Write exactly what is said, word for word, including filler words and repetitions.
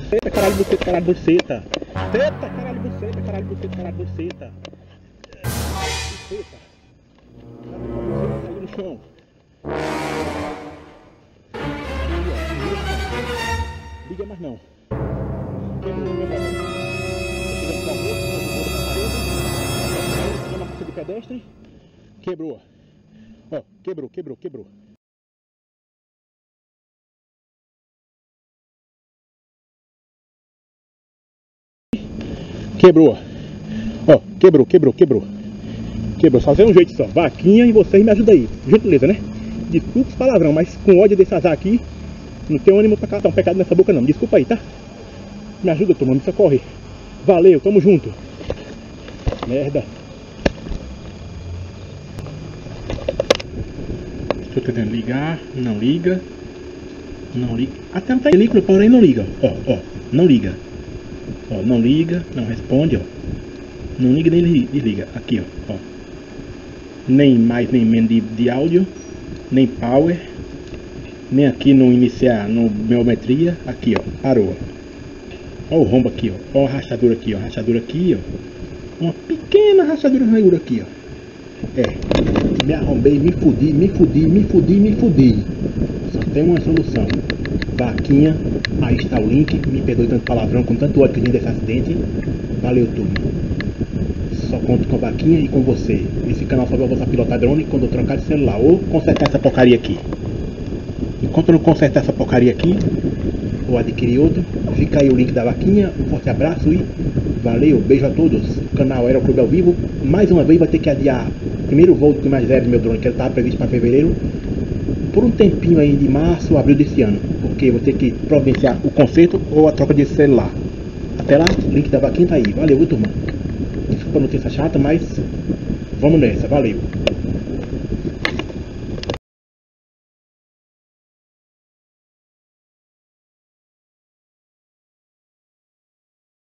Eita, caralho, buceta, caralho, buceta. Eita, caralho, buceta, caralho, buceta, caralho, buceta. Buceta. Caiu no chão. Liga mais não. Quebrou, meu irmão. Chegando com a moto, com a parede. Na pista de pedestre. Quebrou. Ó, quebrou, quebrou, quebrou. Quebrou. Ó, quebrou, quebrou, quebrou. Quebrou, só tem um jeito só. Vaquinha e vocês me ajudam aí. Gentileza, né? Desculpa os palavrão, mas com ódio desse azar aqui, não tem ânimo pra catar um pecado nessa boca não. Desculpa aí, tá? Me ajuda, turma, não precisa correr. Valeu, tamo junto. Merda. Estou tentando ligar, não liga. Não liga. Até não tá em película, porém não liga. Ó, ó, não liga. Ó, não liga, não responde, ó. Não liga nem desliga. Aqui, ó, ó. Nem mais nem menos de, de áudio, nem power, nem aqui no iniciar, no biometria. Aqui, ó, parou. Ó o rombo aqui, ó. Ó a rachadura aqui, ó. Rachadura aqui, ó. Uma pequena rachadura na aqui, ó. É, me arrombei, me fudi, me fudi, me fudi, me fudi. Só tem uma solução. Vaquinha, aí está o link. Me perdoe tanto palavrão, com tanto ódio que vem desse acidente. Valeu, turma. Só conto com a Vaquinha e com você. Esse canal só vai voltar a pilotar drone quando eu trocar de celular ou consertar essa porcaria aqui. Enquanto eu não consertar essa porcaria aqui, ou adquirir outro, fica aí o link da Vaquinha. Um forte abraço e valeu, beijo a todos. O canal Aeroclube ao vivo. Mais uma vez vai ter que adiar o primeiro voo do mais zero do meu drone, que ele estava previsto para fevereiro, por um tempinho aí de março, abril desse ano, porque eu vou ter que providenciar o conserto ou a troca de celular. Até lá, o link da Vaquinha tá aí. Valeu, turma. Desculpa a notícia chata, mas vamos nessa. Valeu.